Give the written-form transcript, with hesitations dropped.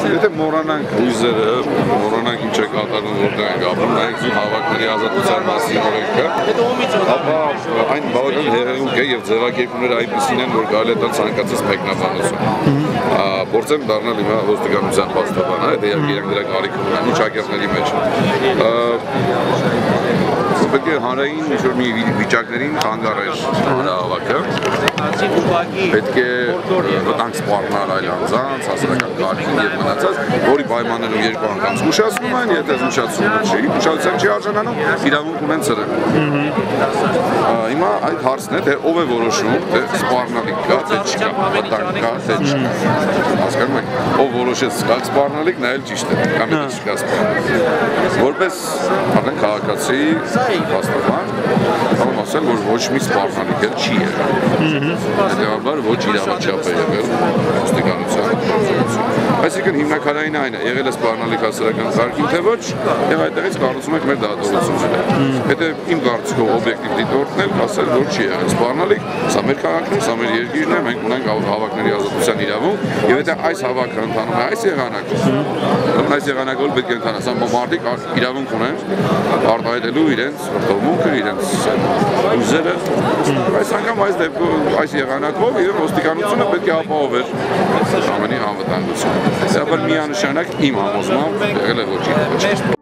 Եթե մոռանանք հույզերը, մոռանանք ինչ է կատարվում որտեղ ենք ապրում, նայենք հավաքների ազատության մասին օրենքը, ապա այն բավական հեղեղուկ է եւ ձևակերպումները այնպիսին են, որ կարելի է տալ ցանկացած մեկնաբանություն։ Փորձեմ դառնալ հիմա ոստիկանության պաստաբան, այդ իրանք դրա կարիք ունեն ու շակերտների մեջ։ Պետք է հանրային ինչ-որ մի վիճակներին խանգարել հանրահավաքը, պետք է վտանգ սպառնալ այլ անձանց, հասարակական կարգին եւ մնացած, որի պայմաններում երկու անգամ զգուշացնում են, եթե զգուշացումը չի, զգուշացության չի արժանանում, իրավունք ունեն ծրել։ Հիմա այդ հարցն է, թե ով է որոշում, թե սպառնալիք կա, թե չկա, վտանգ կա, թե չկա։ Հասկանում եք, ով որոշեց կա սպառնալիք, նա էլ ճիշտ է, կամ եթե չկա սպառնալիք։ Որպես արդեն քաղաքացի հաստատման, կարող ասել, որ ոչ մի սպառնալիք էլ չի եղել։ Հետևաբար ոչ իրավաչափ է եղել ոստիկանության գործողությունը։ Այսինքն հիմնակարային այն է, եղել է սպառնալիք հասարակական կարգին, թե ոչ, եւ այդտեղից կառուցում ենք մեր դատողությունները։ Եթե իմ կարծիքով օբյեկտիվ դիտորդն ասել, որ չի եղել սպառնալիք, սա մեր քաղաքն է, սա մեր երկիրն է, մենք ունենք հավաքների ազատության իրավունք, եւ եթե այս հավաքը ընթանում է այս եղանակով, այս եղանակով պետք է ընթանա, սա մարդիկ իրավունք ունեն արտահայտելու իրենց հռետորմունքը, իրենց ուզերը, այս անգամ այս դեպքում այս եղանակով եւ ոստիկանությունը պետք է ապահովեր ամենի անվտանգությունը։ Սա միանշանակ իմ համոզմամբ եղել է ոչ իրավաչափ։